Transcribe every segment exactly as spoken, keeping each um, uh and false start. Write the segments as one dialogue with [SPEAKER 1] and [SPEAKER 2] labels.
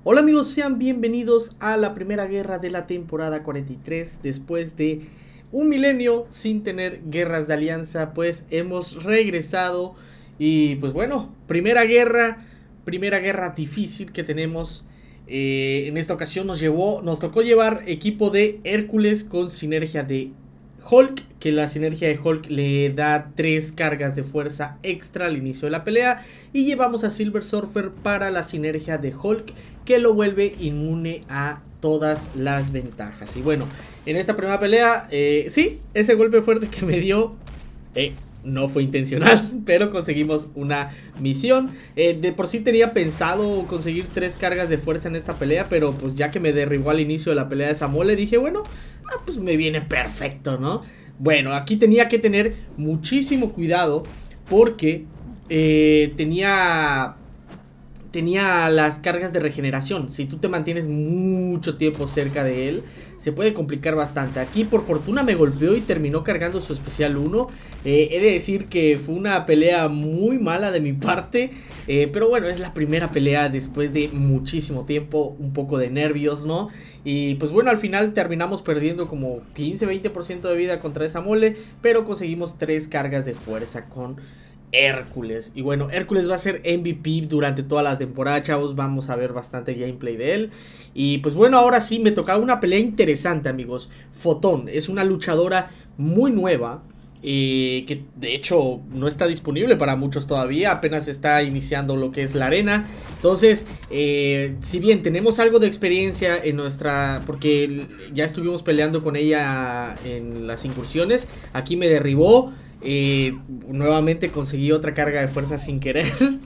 [SPEAKER 1] Hola amigos, sean bienvenidos a la primera guerra de la temporada cuarenta y tres. Después de un milenio sin tener guerras de alianza, pues hemos regresado. Y pues bueno, primera guerra, primera guerra difícil que tenemos. Eh, en esta ocasión nos llevó, nos tocó llevar equipo de Hércules con sinergia de Hulk, que la sinergia de Hulk le da tres cargas de fuerza extra al inicio de la pelea. Y llevamos a Silver Surfer para la sinergia de Hulk, que lo vuelve inmune a todas las ventajas. Y bueno, en esta primera pelea, eh, sí, ese golpe fuerte que me dio eh, no fue intencional, pero conseguimos una misión. eh, De por sí tenía pensado conseguir tres cargas de fuerza en esta pelea, pero pues ya que me derribó al inicio de la pelea de esa mole, dije bueno, ah, pues me viene perfecto, ¿no? Bueno, aquí tenía que tener muchísimo cuidado porque eh, tenía... tenía las cargas de regeneración. Si tú te mantienes mucho tiempo cerca de él, se puede complicar bastante. Aquí por fortuna me golpeó y terminó cargando su especial uno. eh, He de decir que fue una pelea muy mala de mi parte, eh, pero bueno, es la primera pelea después de muchísimo tiempo. Un poco de nervios, ¿no? Y pues bueno, al final terminamos perdiendo como quince a veinte por ciento de vida contra esa mole, pero conseguimos tres cargas de fuerza con Hércules. Y bueno, Hércules va a ser M V P durante toda la temporada, chavos. Vamos a ver bastante gameplay de él. Y pues bueno, ahora sí me tocaba una pelea interesante, amigos. Fotón es una luchadora muy nueva, eh, que de hecho no está disponible para muchos todavía. Apenas está iniciando lo que es la arena. Entonces, eh, si bien tenemos algo de experiencia en nuestra... porque ya estuvimos peleando con ella en las incursiones. Aquí me derribó. Eh, nuevamente conseguí otra carga de fuerza sin querer.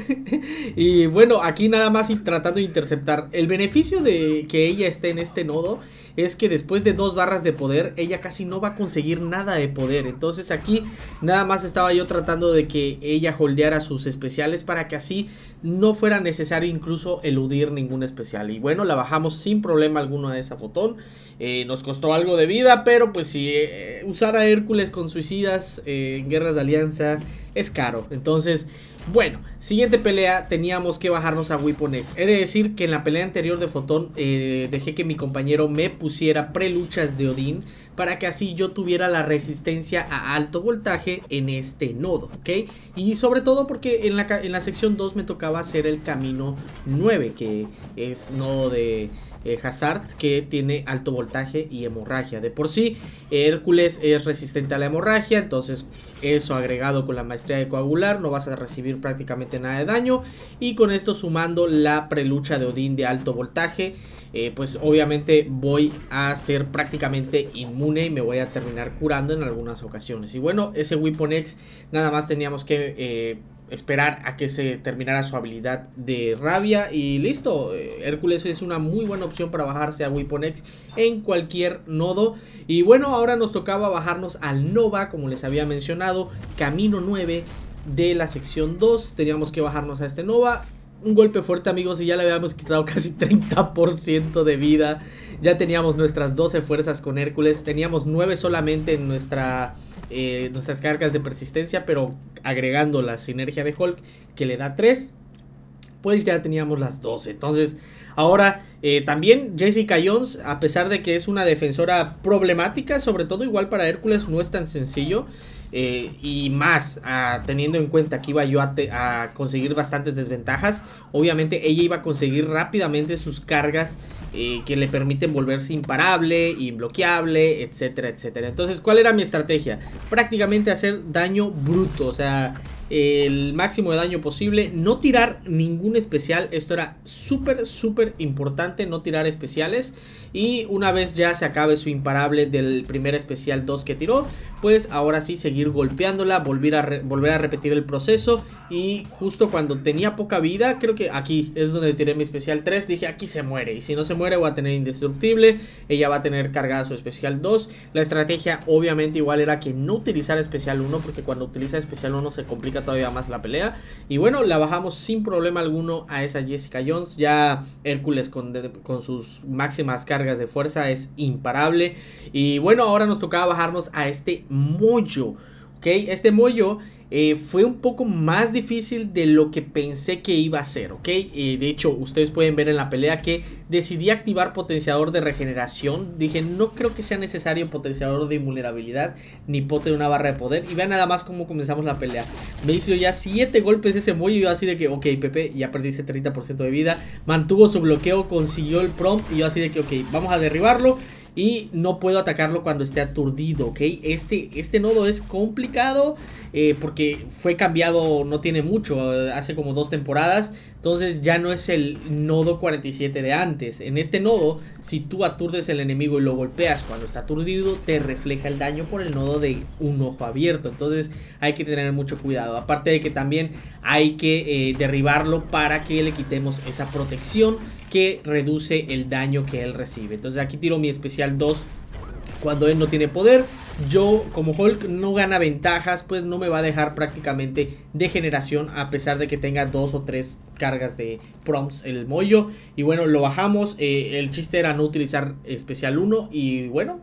[SPEAKER 1] Y bueno, aquí nada más y tratando de interceptar. El beneficio de que ella esté en este nodo es que después de dos barras de poder, ella casi no va a conseguir nada de poder. Entonces aquí nada más estaba yo tratando de que ella holdeara sus especiales para que así no fuera necesario incluso eludir ningún especial. Y bueno, la bajamos sin problema alguno de esa Fotón. Eh, nos costó algo de vida, pero pues si eh, usar a Hércules con suicidas eh, en guerras de alianza es caro. Entonces, bueno, siguiente pelea, teníamos que bajarnos a Weapon X. He de decir que en la pelea anterior de Fotón eh, dejé que mi compañero me pusiera preluchas de Odín, para que así yo tuviera la resistencia a alto voltaje en este nodo, ¿ok? Y sobre todo porque en la, en la sección dos me tocaba hacer el camino nueve, que es nodo de... Eh, Hazard, que tiene alto voltaje y hemorragia. De por sí, Hércules es resistente a la hemorragia, entonces eso agregado con la maestría de coagular, no vas a recibir prácticamente nada de daño. Y con esto sumando la prelucha de Odín de alto voltaje, eh, pues obviamente voy a ser prácticamente inmune y me voy a terminar curando en algunas ocasiones. Y bueno, ese Weapon X nada más teníamos que... Eh, esperar a que se terminara su habilidad de rabia y listo. Hércules es una muy buena opción para bajarse a Weapon X en cualquier nodo. Y bueno, ahora nos tocaba bajarnos al Nova, como les había mencionado, camino nueve de la sección dos. Teníamos que bajarnos a este Nova. Un golpe fuerte, amigos, y ya le habíamos quitado casi treinta por ciento de vida. Ya teníamos nuestras doce fuerzas con Hércules. Teníamos nueve solamente en nuestra... Eh, nuestras cargas de persistencia, pero agregando la sinergia de Hulk que le da tres, pues ya teníamos las doce. Entonces ahora eh, también Jessica Jones, a pesar de que es una defensora problemática, sobre todo igual para Hércules no es tan sencillo. Eh, y más uh, teniendo en cuenta que iba yo a, te, a conseguir bastantes desventajas. Obviamente ella iba a conseguir rápidamente sus cargas eh, que le permiten volverse imparable, imbloqueable, etcétera, etcétera. Entonces, ¿cuál era mi estrategia? Prácticamente hacer daño bruto, o sea, el máximo de daño posible, no tirar ningún especial. Esto era súper súper importante, no tirar especiales. Y una vez ya se acabe su imparable del primer especial dos que tiró, pues ahora sí seguir golpeándola, volver a, re volver a repetir el proceso. Y justo cuando tenía poca vida, creo que aquí es donde tiré mi especial tres, dije aquí se muere, y si no se muere voy a tener indestructible. Ella va a tener cargada su especial dos. La estrategia obviamente igual era que no utilizar especial uno, porque cuando utiliza especial uno se complica todavía más la pelea. Y bueno, la bajamos sin problema alguno a esa Jessica Jones. Ya Hércules con, de, con sus máximas cargas de fuerza es imparable. Y bueno, ahora nos tocaba bajarnos a este Moyo, ¿ok? Este Moyo eh, fue un poco más difícil de lo que pensé que iba a ser, ¿ok? Eh, de hecho, ustedes pueden ver en la pelea que decidí activar potenciador de regeneración. Dije, no creo que sea necesario potenciador de invulnerabilidad ni pote de una barra de poder. Y vean nada más cómo comenzamos la pelea. Me hizo ya siete golpes ese mollo y yo así de que, ok, Pepe, ya perdiste treinta por ciento de vida. Mantuvo su bloqueo, consiguió el prompt y yo así de que, ok, vamos a derribarlo. Y no puedo atacarlo cuando esté aturdido, ¿ok? Este, este nodo es complicado eh, porque fue cambiado no tiene mucho, hace como dos temporadas. Entonces ya no es el nodo cuarenta y siete de antes. En este nodo, si tú aturdes al enemigo y lo golpeas cuando está aturdido, te refleja el daño por el nodo de un ojo abierto. Entonces hay que tener mucho cuidado. Aparte de que también hay que eh, derribarlo para que le quitemos esa protección que reduce el daño que él recibe. Entonces aquí tiro mi especial dos cuando él no tiene poder. Yo como Hulk no gana ventajas, pues no me va a dejar prácticamente de generación, a pesar de que tenga dos o tres cargas de prompts el mollo. Y bueno, lo bajamos. eh, el chiste era no utilizar especial uno y bueno,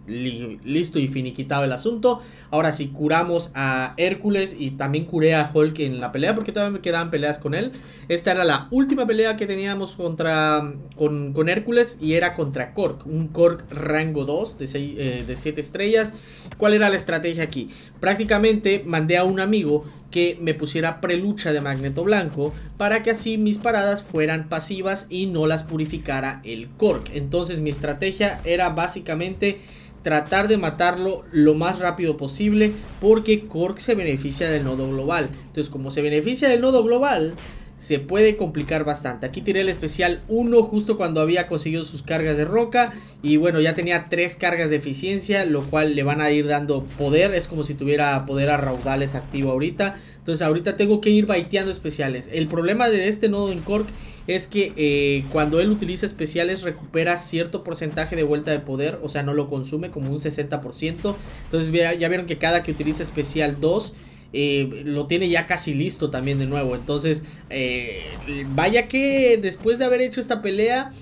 [SPEAKER 1] listo y finiquitado el asunto. Ahora sí, curamos a Hércules y también curé a Hulk en la pelea, porque todavía me quedaban peleas con él. Esta era la última pelea que teníamos contra con, con Hércules, y era contra Korg, un Korg rango dos de, eh, de siete estrellas. ¿Cuál era la estrategia aquí? Prácticamente mandé a un amigo que me pusiera prelucha de Magneto Blanco para que así mis paradas fueran pasivas y no las purificara el Korg. Entonces mi estrategia era básicamente tratar de matarlo lo más rápido posible, porque Korg se beneficia del nodo global. Entonces, como se beneficia del nodo global, se puede complicar bastante. Aquí tiré el especial uno justo cuando había conseguido sus cargas de roca. Y bueno, ya tenía tres cargas de eficiencia, lo cual le van a ir dando poder. Es como si tuviera poder a raudales activo ahorita. Entonces ahorita tengo que ir baiteando especiales. El problema de este nodo en Korg es que eh, cuando él utiliza especiales recupera cierto porcentaje de vuelta de poder. O sea, no lo consume, como un sesenta por ciento. Entonces ya vieron que cada que utiliza especial dos... Eh, lo tiene ya casi listo también de nuevo. Entonces eh, vaya que después de haber hecho esta pelea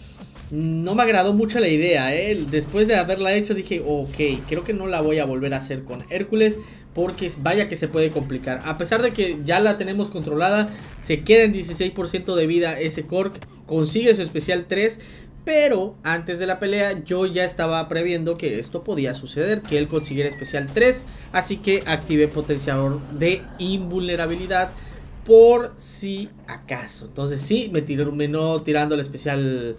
[SPEAKER 1] no me agradó mucho la idea, ¿eh? Después de haberla hecho dije, ok, creo que no la voy a volver a hacer con Hércules, porque vaya que se puede complicar. A pesar de que ya la tenemos controlada, se queda en dieciséis por ciento de vida ese Korg, consigue su especial tres. Pero antes de la pelea yo ya estaba previendo que esto podía suceder, que él consiguiera especial tres. Así que activé potenciador de invulnerabilidad por si acaso. Entonces sí, me terminó tirando el especial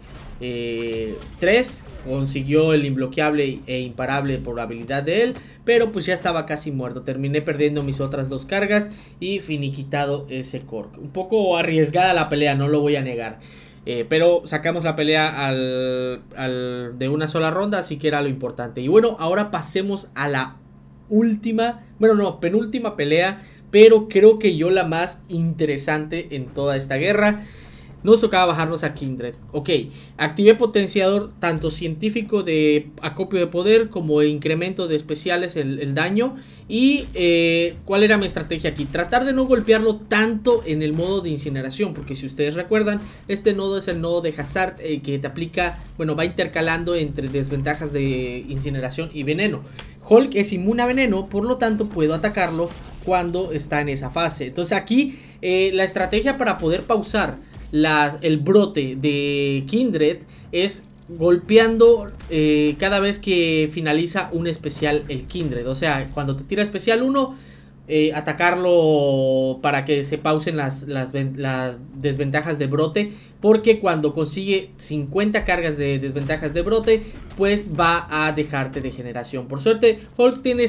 [SPEAKER 1] eh, tres. Consiguió el imbloqueable e imparable por habilidad de él, pero pues ya estaba casi muerto. Terminé perdiendo mis otras dos cargas y finiquitado ese Korg. Un poco arriesgada la pelea, no lo voy a negar. Eh, pero sacamos la pelea al, al, de una sola ronda, así que era lo importante. Y bueno, ahora pasemos a la última, bueno no, penúltima pelea, pero creo que yo la más interesante en toda esta guerra. Nos tocaba bajarnos a Kindred. Ok, activé potenciador tanto científico de acopio de poder como incremento de especiales el, el daño. Y eh, ¿cuál era mi estrategia aquí? Tratar de no golpearlo tanto en el modo de incineración, porque si ustedes recuerdan, este nodo es el nodo de Hazard eh, que te aplica, bueno, va intercalando entre desventajas de incineración y veneno. Hulk es inmune a veneno, por lo tanto puedo atacarlo cuando está en esa fase. Entonces aquí eh, la estrategia para poder pausar Las, el brote de Kindred es golpeando eh, cada vez que finaliza un especial el Kindred. O sea, cuando te tira especial uno, eh, atacarlo para que se pausen las, las, las desventajas de brote. Porque cuando consigue cincuenta cargas de desventajas de brote, pues va a dejarte degeneración. Por suerte, Hulk tiene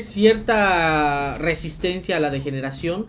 [SPEAKER 1] cierta resistencia a la degeneración,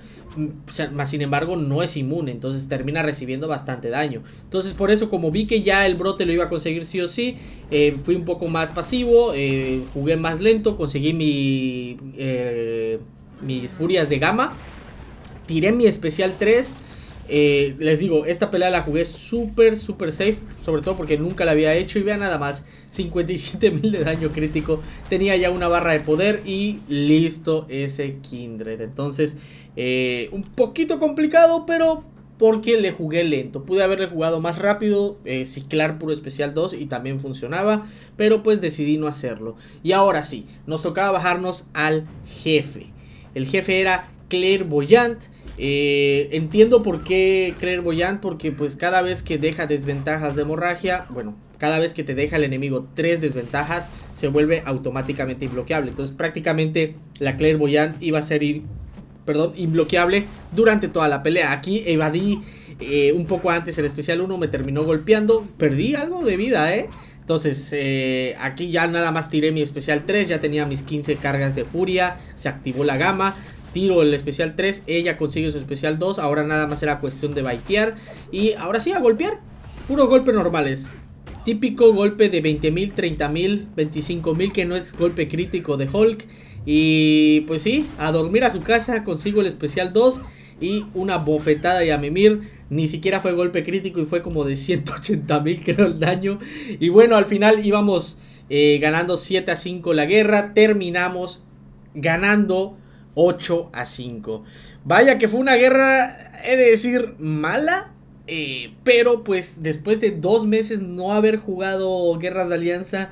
[SPEAKER 1] más sin embargo no es inmune, entonces termina recibiendo bastante daño. Entonces por eso, como vi que ya el brote lo iba a conseguir sí o sí, eh, fui un poco más pasivo, eh, jugué más lento, conseguí mi, eh, mis furias de gamma, tiré mi especial tres. Eh, les digo, esta pelea la jugué súper, súper safe, sobre todo porque nunca la había hecho. Y vean nada más, cincuenta y siete mil de daño crítico. Tenía ya una barra de poder y listo ese Kindred. Entonces, eh, un poquito complicado, pero porque le jugué lento. Pude haberle jugado más rápido, eh, ciclar puro especial dos y también funcionaba, pero pues decidí no hacerlo. Y ahora sí, nos tocaba bajarnos al jefe. El jefe era Clairvoyant. Eh, entiendo por qué Clairvoyant, porque pues cada vez que deja desventajas de hemorragia, bueno, cada vez que te deja el enemigo tres desventajas, se vuelve automáticamente imbloqueable. Entonces prácticamente la Clairvoyant iba a ser ir, perdón, imbloqueable durante toda la pelea. Aquí evadí eh, un poco antes el especial uno, me terminó golpeando, perdí algo de vida, eh. Entonces eh, aquí ya nada más tiré mi especial tres, ya tenía mis quince cargas de furia, se activó la gama. Tiro el especial tres, ella consigue su especial dos. Ahora nada más era cuestión de baitear. Y ahora sí, a golpear. Puros golpes normales. Típico golpe de veinte mil, treinta mil, veinticinco mil, que no es golpe crítico de Hulk. Y pues sí, a dormir a su casa. Consigo el especial dos y una bofetada de Mimir. Ni siquiera fue golpe crítico y fue como de ciento ochenta mil, creo, el daño. Y bueno, al final íbamos eh, ganando siete a cinco la guerra. Terminamos ganando ocho a cinco. Vaya que fue una guerra, he de decir, mala. Eh, pero pues después de dos meses no haber jugado guerras de alianza,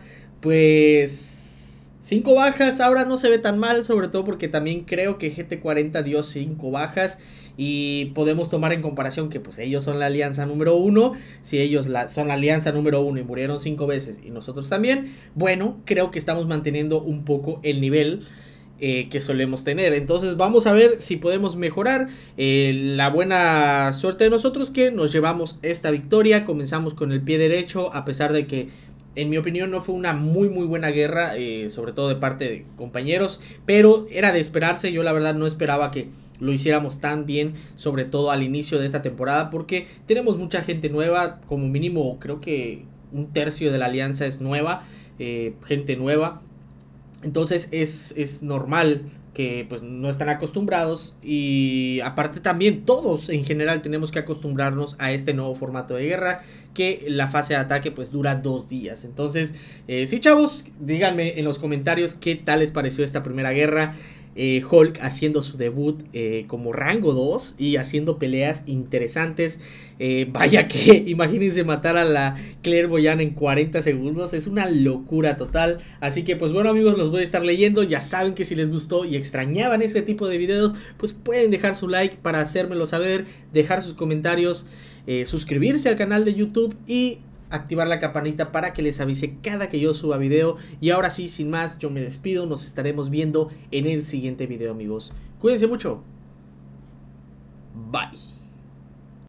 [SPEAKER 1] pues cinco bajas ahora no se ve tan mal. Sobre todo porque también creo que G T cuarenta dio cinco bajas. Y podemos tomar en comparación que pues ellos son la alianza número uno. Si ellos la, son la alianza número uno y murieron cinco veces y nosotros también, bueno, creo que estamos manteniendo un poco el nivel Eh, que solemos tener. Entonces vamos a ver si podemos mejorar. eh, La buena suerte de nosotros que nos llevamos esta victoria. Comenzamos con el pie derecho, a pesar de que en mi opinión no fue una muy muy buena guerra, eh, sobre todo de parte de compañeros, pero era de esperarse. Yo la verdad no esperaba que lo hiciéramos tan bien, sobre todo al inicio de esta temporada, porque tenemos mucha gente nueva. Como mínimo creo que un tercio de la alianza es nueva, eh, gente nueva. Entonces es, es normal que pues no están acostumbrados. Y aparte también todos en general tenemos que acostumbrarnos a este nuevo formato de guerra, que la fase de ataque pues dura dos días. Entonces eh, sí, chavos, díganme en los comentarios qué tal les pareció esta primera guerra. eh, Hulk haciendo su debut eh, como rango dos y haciendo peleas interesantes. eh, Vaya que imagínense matar a la Clairvoyant en cuarenta segundos, es una locura total. Así que pues bueno, amigos, los voy a estar leyendo. Ya saben que si les gustó y extrañaban este tipo de videos, pues pueden dejar su like para hacérmelo saber, dejar sus comentarios, eh, suscribirse al canal de YouTube y activar la campanita para que les avise cada que yo suba video. Y ahora sí, sin más, yo me despido. Nos estaremos viendo en el siguiente video, amigos. Cuídense mucho. Bye.